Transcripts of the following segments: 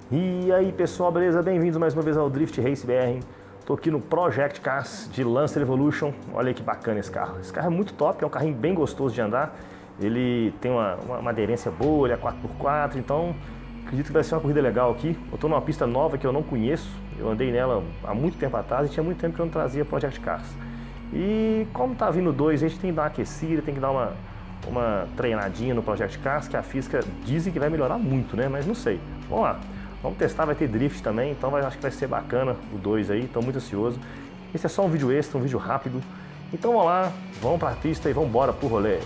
E aí pessoal, beleza? Bem-vindos mais uma vez ao Drift Race BR. Tô aqui no Project Cars de Lancer Evolution. Olha aí que bacana esse carro. Esse carro é muito top, é um carrinho bem gostoso de andar. Ele tem uma aderência boa, ele é 4x4, então acredito que vai ser uma corrida legal aqui. Eu tô numa pista nova que eu não conheço. Eu andei nela há muito tempo atrás e tinha muito tempo que eu não trazia Project Cars. E como tá vindo dois, a gente tem que dar uma aquecida, tem que dar uma treinadinha no Project Cars, que a física dizem que vai melhorar muito, né? Mas não sei. Vamos lá. Vamos testar, vai ter drift também, então acho que vai ser bacana o 2 aí, estou muito ansioso. Esse é só um vídeo extra, um vídeo rápido. Então vamos lá, vamos para a pista e vamos embora pro rolê.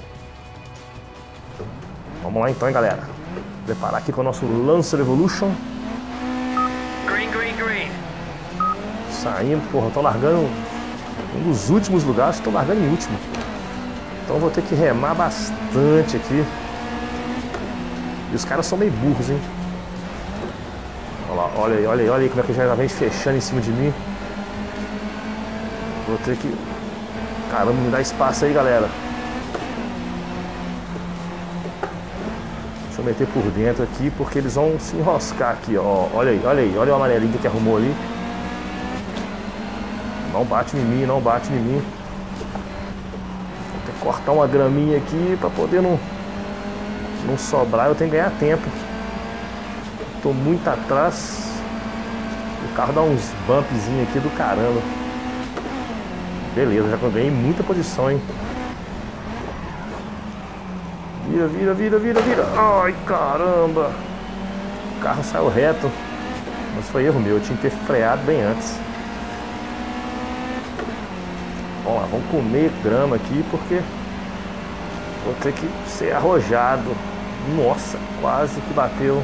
Vamos lá então, hein, galera. Preparar aqui com o nosso Lancer Evolution. Green, green, green. Saindo, porra, tô largando um dos últimos lugares, estou largando em último. Então vou ter que remar bastante aqui. E os caras são meio burros, hein. Olha aí como é que já vem fechando em cima de mim. Vou ter que... Caramba, me dá espaço aí, galera. Deixa eu meter por dentro aqui, porque eles vão se enroscar aqui, ó. Olha o amarelinho que arrumou ali. Não bate em mim, não bate em mim. Vou ter que cortar uma graminha aqui pra poder não sobrar. Eu tenho que ganhar tempo. Tô muito atrás. O carro dá uns bumpzinhos aqui do caramba. Beleza, já ganhei muita posição, hein. Vira. Ai, caramba. O carro saiu reto. Mas foi erro meu, eu tinha que ter freado bem antes. Vamos lá, vamos comer grama aqui, porque vou ter que ser arrojado. Nossa, quase que bateu.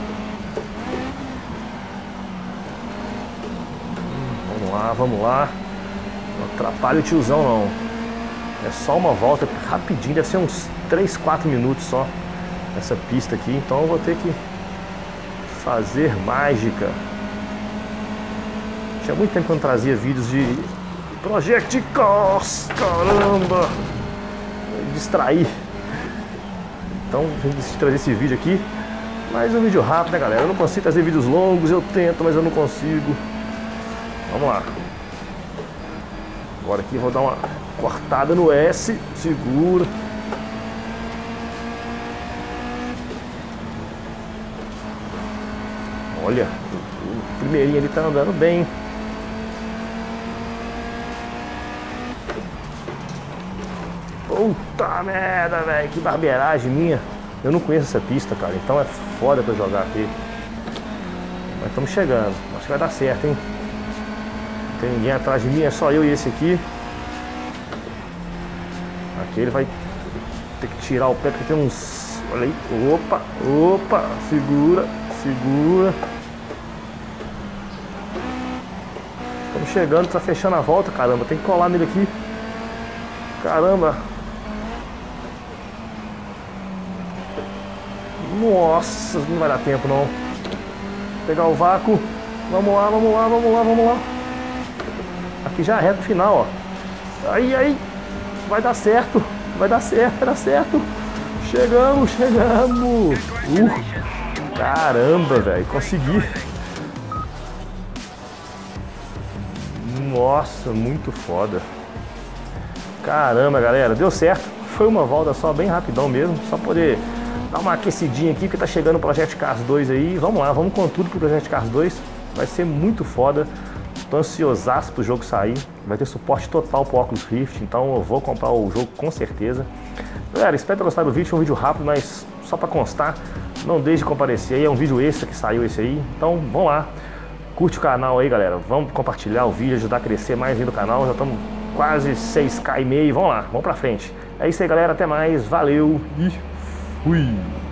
Vamos lá. Não atrapalha o tiozão não. É só uma volta rapidinho, deve ser uns 3, 4 minutos só essa pista aqui, então eu vou ter que fazer mágica. Tinha muito tempo que eu não trazia vídeos de Project Cars, caramba! Distrair. Então eu decidi trazer esse vídeo aqui, mas é um vídeo rápido, né, galera? Eu não consigo trazer vídeos longos, eu tento, mas eu não consigo. Vamos lá. Agora aqui vou dar uma cortada no S. Segura. Olha, o primeirinho ali tá andando bem. Puta merda, velho. Que barbeiragem minha. Eu não conheço essa pista, cara. Então é foda pra jogar aqui. Mas estamos chegando. Acho que vai dar certo, hein. Não tem ninguém atrás de mim, é só eu e esse aqui. Aqui ele vai ter que tirar o pé porque tem uns... Olha aí, opa, segura. Estamos chegando, tá fechando a volta, caramba, tem que colar nele aqui. Caramba. Nossa, não vai dar tempo não. Vou pegar o vácuo. Vamos lá. Aqui já é reta final, ó. Aí. Vai dar certo. Chegamos. Caramba, velho. Consegui. Nossa, muito foda. Caramba, galera. Deu certo. Foi uma volta só, bem rapidão mesmo. Só poder dar uma aquecidinha aqui, porque tá chegando o Project Cars 2 aí. Vamos lá, vamos com tudo pro Project Cars 2. Vai ser muito foda. Tô ansiosaço pro jogo sair. Vai ter suporte total pro Oculus Rift, então eu vou comprar o jogo com certeza. Galera, espero ter gostado do vídeo. Foi um vídeo rápido, mas só pra constar, não deixe de comparecer aí. É um vídeo extra que saiu esse aí. Então vamos lá, curte o canal aí, galera. Vamos compartilhar o vídeo, ajudar a crescer mais aí do canal. Já estamos quase 6K e meio. Vamos lá, vamos pra frente. É isso aí, galera, até mais. Valeu e fui!